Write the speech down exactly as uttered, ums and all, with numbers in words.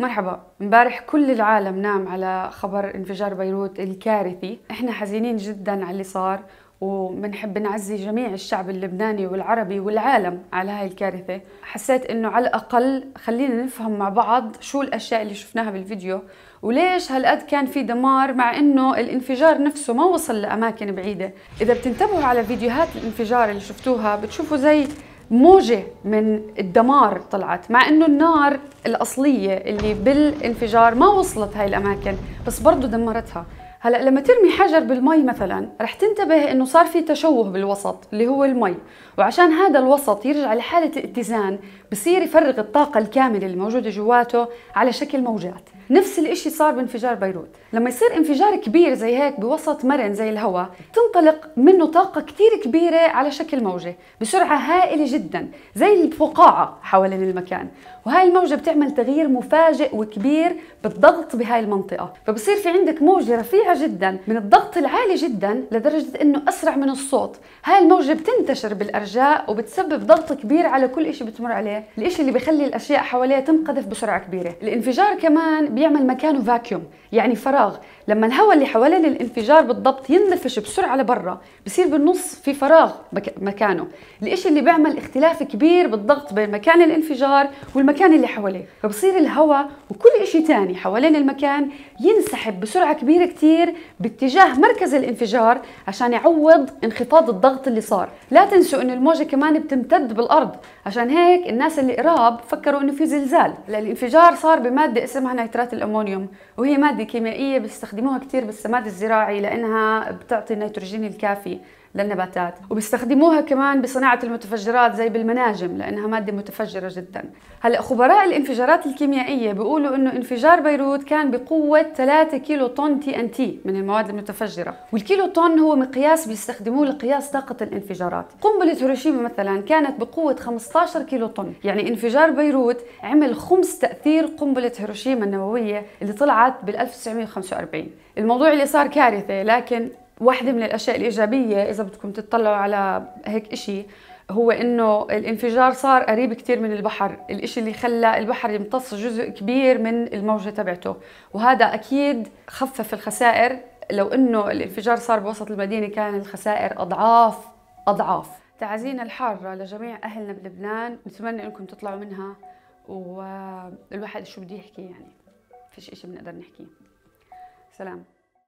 مرحبا. امبارح كل العالم نام على خبر انفجار بيروت الكارثي. احنا حزينين جدا على اللي صار، وبنحب نعزي جميع الشعب اللبناني والعربي والعالم على هاي الكارثة. حسيت انه على الاقل خلينا نفهم مع بعض شو الاشياء اللي شفناها بالفيديو وليش هالقد كان في دمار، مع انه الانفجار نفسه ما وصل لاماكن بعيدة. اذا بتنتبهوا على فيديوهات الانفجار اللي شفتوها بتشوفوا زي موجة من الدمار طلعت، مع انه النار الاصلية اللي بالانفجار ما وصلت هاي الاماكن بس برضو دمرتها. هلا لما ترمي حجر بالمي مثلا رح تنتبه انه صار في تشوه بالوسط اللي هو المي، وعشان هذا الوسط يرجع لحالة الاتزان بصير يفرغ الطاقة الكاملة الموجودة جواته على شكل موجات. نفس الاشي صار بانفجار بيروت. لما يصير انفجار كبير زي هيك بوسط مرن زي الهواء تنطلق منه طاقة كتير كبيرة على شكل موجة بسرعة هائلة جدا زي الفقاعة حوالين المكان، وهاي الموجة بتعمل تغيير مفاجئ وكبير بالضغط بهاي المنطقة، فبصير في عندك موجة رفيعة جدا من الضغط العالي جدا لدرجة انه اسرع من الصوت. هاي الموجة بتنتشر بالارجاء وبتسبب ضغط كبير على كل اشي بتمر عليه، الاشي اللي بيخلي الاشياء حواليه تنقذف بسرعة كبيرة. الانفجار كمان بيعمل مكانه فاكيوم، يعني فراغ. لما الهواء اللي حوالين الانفجار بالضبط ينلفش بسرعة لبرا بصير بالنص في فراغ مكانه، الاشي اللي بيعمل اختلاف كبير بالضغط بين مكان الانفجار والمكان اللي حواليه، فبصير الهواء وكل اشي تاني حوالين المكان ينسحب بسرعة كبيرة كتير باتجاه مركز الانفجار عشان يعوض انخفاض الضغط اللي صار. لا تنسوا انه الموجة كمان بتمتد بالارض، عشان هيك الناس اللي قراب فكروا انه في زلزال. الانفجار صار بمادة اسمها نيترات الامونيوم، وهي مادة كيميائية بيستخدموها كتير بالسماد الزراعي لانها بتعطي النيتروجين الكافي للنباتات، وبيستخدموها كمان بصناعة المتفجرات زي بالمناجم لأنها مادة متفجرة جدا. هلأ خبراء الانفجارات الكيميائية بيقولوا إنه انفجار بيروت كان بقوة ثلاثة كيلو طن تي ان تي من المواد المتفجرة، والكيلو طن هو مقياس بيستخدموه لقياس طاقة الانفجارات. قنبلة هيروشيما مثلا كانت بقوة خمسة عشر كيلو طن، يعني انفجار بيروت عمل خمس تأثير قنبلة هيروشيما النووية اللي طلعت بال ألف وتسعمئة وخمسة وأربعين. الموضوع اللي صار كارثة، لكن واحدة من الأشياء الإيجابية إذا بدكم تطلعوا على هيك إشي هو إنه الانفجار صار قريب كتير من البحر، الإشي اللي خلى البحر يمتص جزء كبير من الموجة تبعته، وهذا أكيد خفف الخسائر. لو إنه الانفجار صار بوسط المدينة كان الخسائر أضعاف أضعاف. تعازينا الحارة لجميع أهلنا بلبنان، نتمنى إنكم تطلعوا منها، والواحد شو بده يحكي يعني فيش إشي بنقدر نحكيه. سلام.